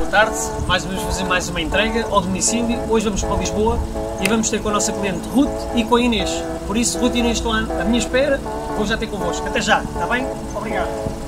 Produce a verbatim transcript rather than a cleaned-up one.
boa tarde. Mais vamos fazer mais uma entrega ao domicílio. Hoje vamos para Lisboa e vamos ter com a nossa cliente Ruth e com a Inês. Por isso, Ruth e Inês estão à minha espera. Vou já ter convosco. Até já, está bem? Obrigado.